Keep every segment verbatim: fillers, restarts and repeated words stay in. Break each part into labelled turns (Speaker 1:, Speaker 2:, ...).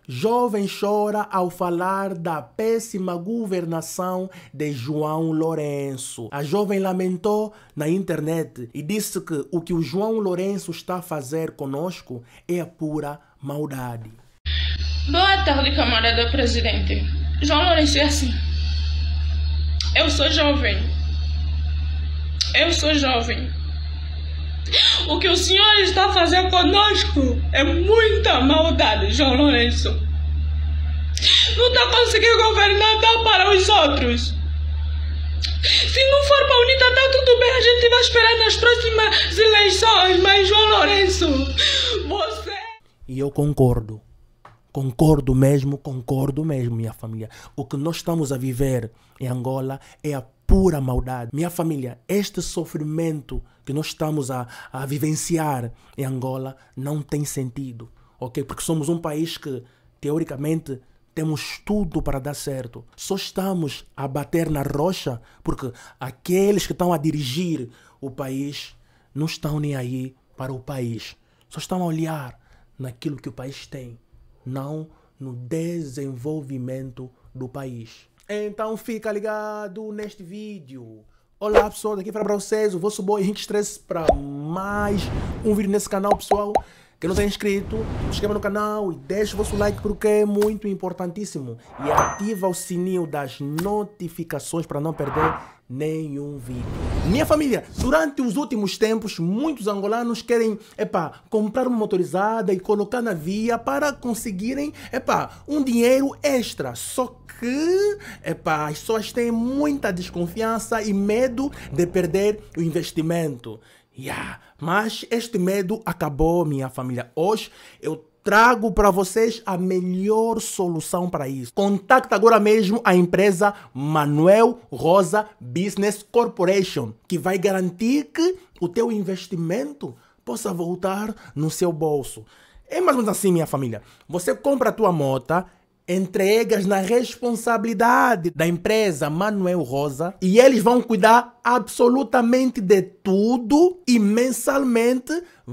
Speaker 1: Jovem chora ao falar da péssima governação de João Lourenço. A jovem lamentou na internet e disse que o que o João Lourenço está a fazer conosco é a pura maldade.
Speaker 2: Boa tarde, camarada presidente. João Lourenço é assim. Eu sou jovem. Eu sou jovem. O que o senhor está fazendo conosco é muita maldade, João Lourenço. Não está conseguindo governar, dá para os outros. Se não for para a UNITA, está tudo bem, a gente vai esperar nas próximas eleições, mas João Lourenço, você...
Speaker 1: E eu concordo. Concordo mesmo, concordo mesmo, minha família. O que nós estamos a viver em Angola é a pura maldade. Minha família, este sofrimento que nós estamos a, a vivenciar em Angola não tem sentido, ok? Porque somos um país que, teoricamente, temos tudo para dar certo. Só estamos a bater na rocha porque aqueles que estão a dirigir o país não estão nem aí para o país. Só estão a olhar naquilo que o país tem, não no desenvolvimento do país. Então fica ligado neste vídeo. Olá pessoal, daqui para vocês o vosso boy Henrique Stress para mais um vídeo nesse canal, pessoal. Quem não está inscrito, se inscreva no canal e deixe o vosso like porque é muito importantíssimo. E ativa o sininho das notificações para não perder nenhum vídeo. Minha família, durante os últimos tempos, muitos angolanos querem, epá, comprar uma motorizada e colocar na via para conseguirem, epá, um dinheiro extra. Só que, epá, as pessoas têm muita desconfiança e medo de perder o investimento. Yeah. Mas este medo acabou, minha família. Hoje eu trago para vocês a melhor solução para isso. Contacte agora mesmo a empresa Manuel Rosa Business Corporation, que vai garantir que o teu investimento possa voltar no seu bolso. É mais ou menos assim, minha família. Você compra a tua moto, entregas na responsabilidade da empresa Manuel Rosa e eles vão cuidar absolutamente de tudo e mensalmente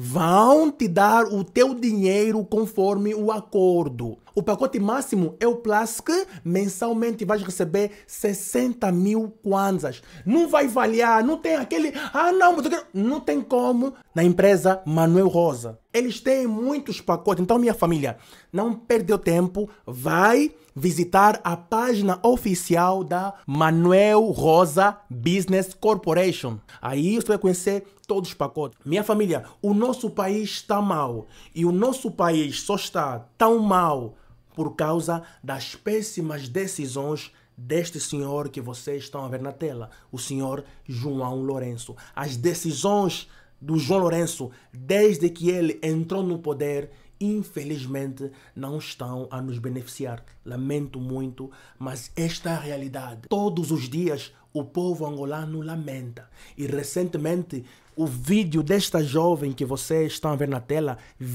Speaker 1: vão te dar o teu dinheiro conforme o acordo. O pacote máximo é o Plus, que mensalmente vais receber sessenta mil kwanzas. Não vai variar, não tem aquele... Ah não, não tem como. Na empresa Manuel Rosa eles têm muitos pacotes, então minha família, não perdeu tempo, vai visitar a página oficial da Manuel Rosa Business Corporation. Aí você vai conhecer todos os pacotes. Minha família, o nosso país está mal e o nosso país só está tão mal por causa das péssimas decisões deste senhor que vocês estão a ver na tela, o senhor João Lourenço. As decisões do João Lourenço, desde que ele entrou no poder, infelizmente não estão a nos beneficiar. Lamento muito, mas esta é a realidade. Todos os dias o povo angolano lamenta. E recentemente o vídeo desta jovem que vocês estão a ver na tela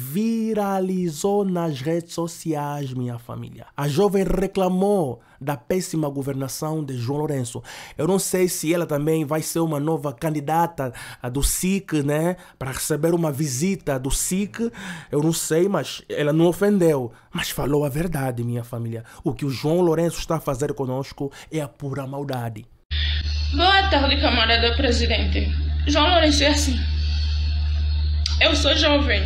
Speaker 1: viralizou nas redes sociais, minha família. A jovem reclamou da péssima governação de João Lourenço. Eu não sei se ela também vai ser uma nova candidata do S I C, né? Para receber uma visita do S I C. Eu não sei, mas ela não ofendeu. Mas falou a verdade, minha família. O que o João Lourenço está a fazer conosco é a pura maldade.
Speaker 2: Boa tarde, camarada presidente. João Lourenço é assim. Eu sou jovem.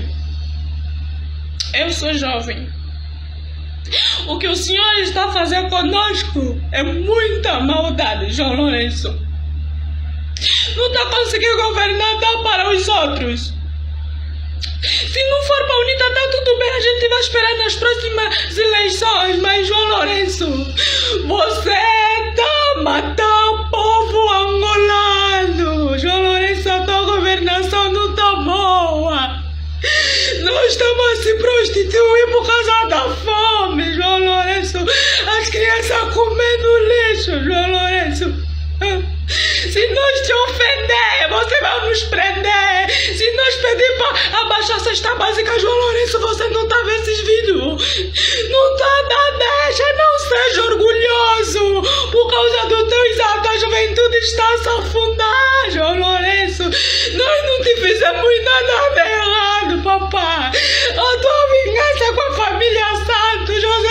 Speaker 2: Eu sou jovem. O que o senhor está fazendo conosco é muita maldade, João Lourenço. Não está conseguindo governar, dá para os outros. Se não for para a UNITA, está tudo bem, a gente vai esperar nas próximas eleições, mas João Lourenço, você está matando o povo angolano. João Lourenço, a tua governação não está boa. Nós estamos a se prostituir por causa da fome, João Lourenço. As crianças comendo lixo, João Lourenço. Se nós te ofender, você vai nos prender. Se nós pedir para abaixar a cesta básica, João Lourenço, você não tá vendo esses vídeos? Não tá, não deixa, não seja orgulhoso. Por causa dos teus atos, a juventude está a se afundar, João Lourenço. Nós não te fizemos nada de errado, papai. A tua vingança com a família Santos, José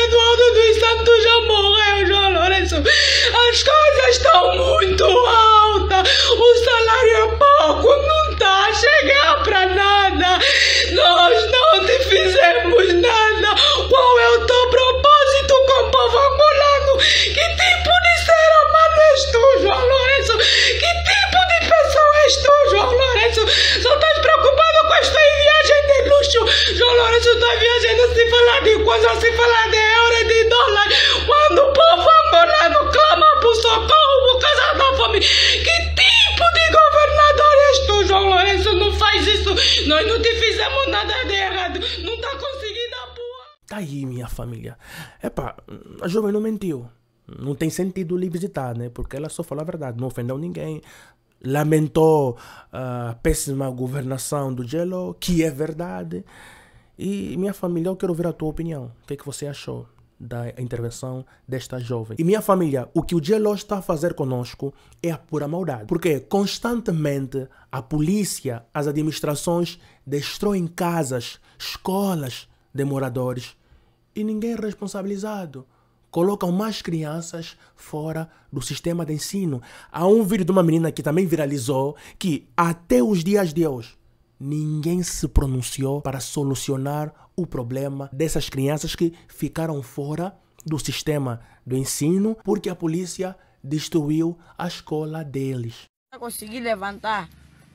Speaker 1: família. Epá, a jovem não mentiu. Não tem sentido lhe visitar, né? Porque ela só falou a verdade, não ofendeu ninguém. Lamentou a péssima governação do Jello, que é verdade. E minha família, eu quero ouvir a tua opinião. O que é que você achou da intervenção desta jovem? E minha família, o que o Jello está a fazer conosco é a pura maldade. Porque constantemente a polícia, as administrações destroem casas, escolas de moradores e ninguém é responsabilizado. Colocam mais crianças fora do sistema de ensino. Há um vídeo de uma menina que também viralizou que até os dias de hoje ninguém se pronunciou para solucionar o problema dessas crianças que ficaram fora do sistema do ensino porque a polícia destruiu a escola deles.
Speaker 3: Consegui levantar.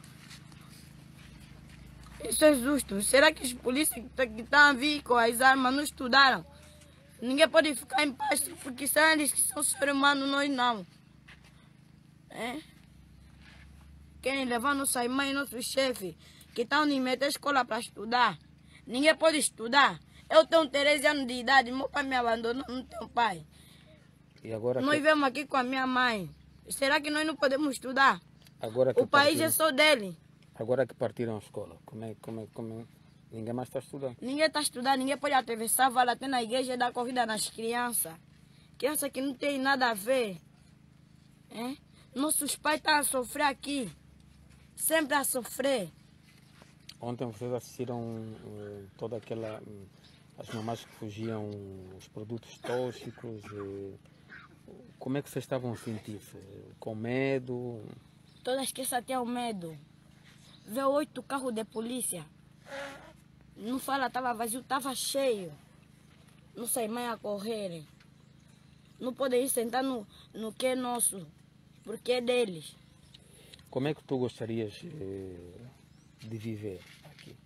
Speaker 3: Isso é justo. Será que os polícias que estão a vir com as armas não estudaram? Ninguém pode ficar em paz porque são eles que são seres humanos, nós não. É? Querem levar nossas mães, nossos chefes, que estão em meter escola para estudar. Ninguém pode estudar. Eu tenho treze anos de idade, meu pai me abandonou, não tenho pai.
Speaker 4: E agora
Speaker 3: nós
Speaker 4: que...
Speaker 3: vivemos aqui com a minha mãe. Será que nós não podemos estudar?
Speaker 4: Agora que
Speaker 3: o país
Speaker 4: partiram...
Speaker 3: é só dele.
Speaker 4: Agora que partiram a escola, como é, como é, como é... ninguém mais está estudando?
Speaker 3: Ninguém está estudando, ninguém pode atravessar, vai até na igreja e dar corrida nas crianças. Criança que não tem nada a ver. É? Nossos pais estão a sofrer aqui. Sempre a sofrer.
Speaker 4: Ontem vocês assistiram uh, toda aquela... Uh, as mamás que fugiam, os produtos tóxicos. Uh, como é que vocês estavam a sentir-se? Com medo?
Speaker 3: Todas as crianças tinham medo. Vê oito carros de polícia. Não fala, estava vazio, estava cheio. Não sai mais a correrem. Não podem ir sentar no, no que é nosso, porque é deles.
Speaker 4: Como é que tu gostarias eh, de viver aqui?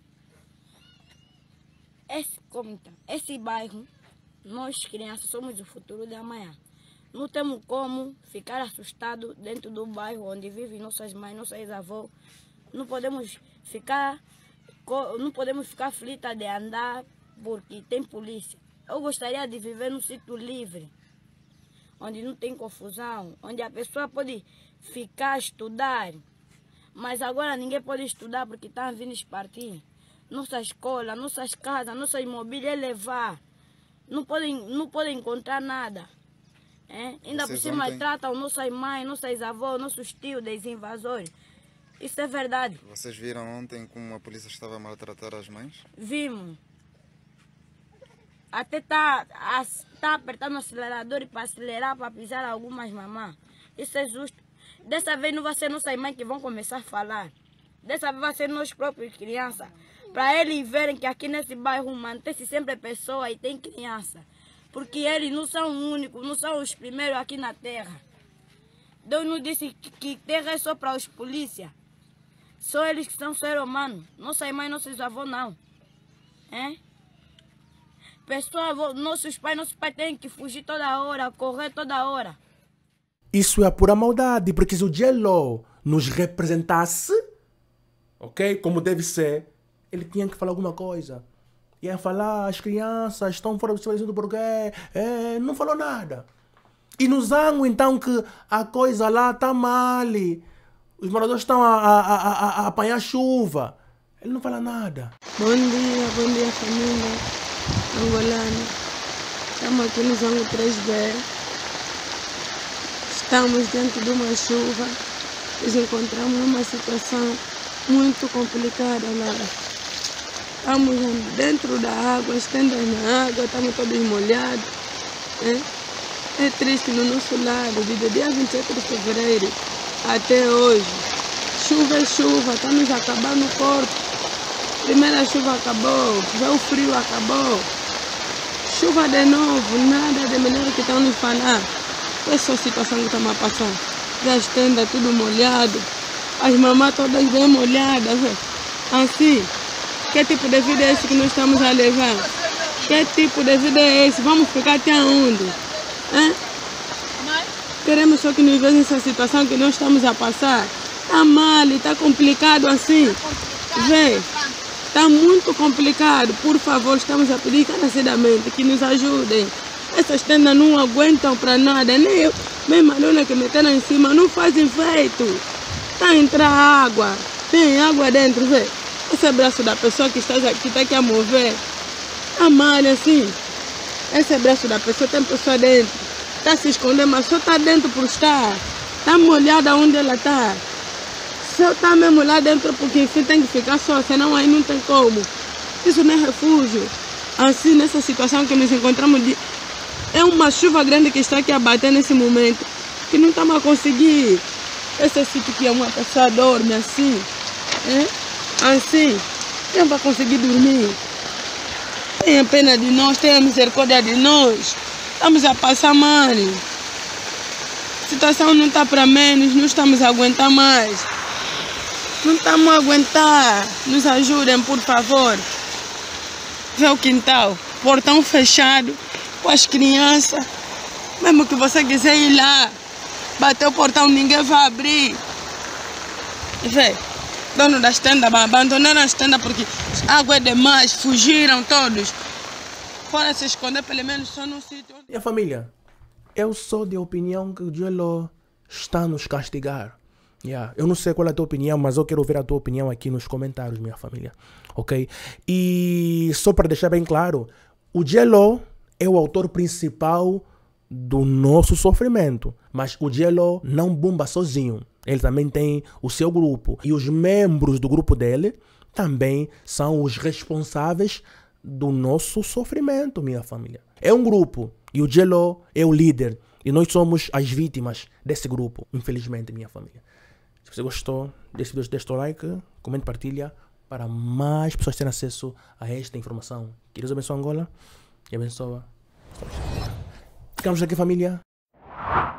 Speaker 3: Esse, como, esse bairro, nós crianças somos o futuro de amanhã. Não temos como ficar assustados dentro do bairro onde vivem nossas mães, nossas avós. Não podemos ficar, não podemos ficar aflitas de andar porque tem polícia. Eu gostaria de viver num sítio livre, onde não tem confusão, onde a pessoa pode ficar a estudar. Mas agora ninguém pode estudar porque estão vindo partir. Nossa escola, nossas casas, nossas mobílias é levar. Não podem, não podem encontrar nada. É? Ainda Vocês por cima ontem... tratam nossas mães, nossas avós, nossos tios dos invasores. Isso é verdade.
Speaker 5: Vocês viram ontem como a polícia estava a maltratar as mães?
Speaker 3: Vimos. Até está tá apertando o acelerador para acelerar, para pisar algumas mamães. Isso é justo. Dessa vez não vai ser nossas mães que vão começar a falar. Dessa vez vai ser nós próprios crianças. Para eles verem que aqui nesse bairro mantém-se sempre pessoa e tem criança. Porque eles não são os únicos, não são os primeiros aqui na terra. Deus não disse que, que terra é só para os polícias. Só eles que são seres humanos. Nossas mães, nossos avós não. É? Pessoa, nossos pais, nossos pais têm que fugir toda hora, correr toda hora.
Speaker 1: Isso é a pura maldade, porque se o Jello nos representasse, ok, como deve ser, ele tinha que falar alguma coisa. Ia falar, as crianças estão fora do estabelecimento porque é, não falou nada. E no Zango, então, que a coisa lá está mal. Os moradores estão a, a, a, a apanhar chuva. Ele não fala nada.
Speaker 6: Bom dia, bom dia família angolana. Estamos aqui no Zango três B. Estamos diante de uma chuva. Nos encontramos numa situação muito complicada lá. Estamos dentro da água, as tendas na água, estamos todos molhados. É, é triste no nosso lado, desde o dia vinte e sete de fevereiro até hoje. Chuva é chuva, está nos acabando o corpo. Primeira chuva acabou, já o frio acabou. Chuva de novo, nada de melhor que estão nos falar. Essa situação que estamos a passar. Já as tendas tudo molhado, as mamás todas bem molhadas. Assim. Que tipo de vida é esse que nós estamos a levar? Que tipo de vida é esse? Vamos ficar até onde? Hein? Queremos só que nos vejam essa situação que nós estamos a passar. Está mal, está complicado assim. Vê, Está muito complicado. Por favor, estamos a pedir encarecidamente que nos ajudem. Essas tendas não aguentam para nada. Nem eu, mesmo a lona que meteram em cima, não fazem efeito. Está a entrar água. Tem água dentro, vê. Esse é o braço da pessoa que está aqui, está aqui a mover. Está mal assim. Esse é o braço da pessoa, tem pessoa dentro. Está se escondendo, mas só está dentro por estar. Está molhada onde ela está. Só está mesmo lá dentro porque enfim tem que ficar só, senão aí não tem como. Isso não é refúgio. Assim, nessa situação que nos encontramos, de... é uma chuva grande que está aqui a bater nesse momento, que não estamos a conseguir. Esse sítio que uma pessoa dorme assim, é? Assim, não vai conseguir dormir. Tenha pena de nós, tenha misericórdia de nós. Estamos a passar mal. A situação não está para menos, não estamos a aguentar mais. Não estamos a aguentar. Nos ajudem, por favor. Vê o quintal, portão fechado, com as crianças. Mesmo que você quiser ir lá, bater o portão, ninguém vai abrir. Vê, dono das tendas abandonaram as tendas porque a água é demais, fugiram todos. Fora se esconder, pelo menos só no sítio.
Speaker 1: Minha família, eu sou de opinião que o Jello está a nos castigar. Yeah. Eu não sei qual é a tua opinião, mas eu quero ouvir a tua opinião aqui nos comentários, minha família. Ok? E só para deixar bem claro, o Jello é o autor principal do nosso sofrimento. Mas o Jello não bomba sozinho. Ele também tem o seu grupo. E os membros do grupo dele também são os responsáveis do nosso sofrimento, minha família. É um grupo e o Jello é o líder. E nós somos as vítimas desse grupo, infelizmente, minha família. Se você gostou desse vídeo, deixa o like, comente, partilha para mais pessoas terem acesso a esta informação. Que Deus abençoe Angola e abençoa. Ficamos aqui, família.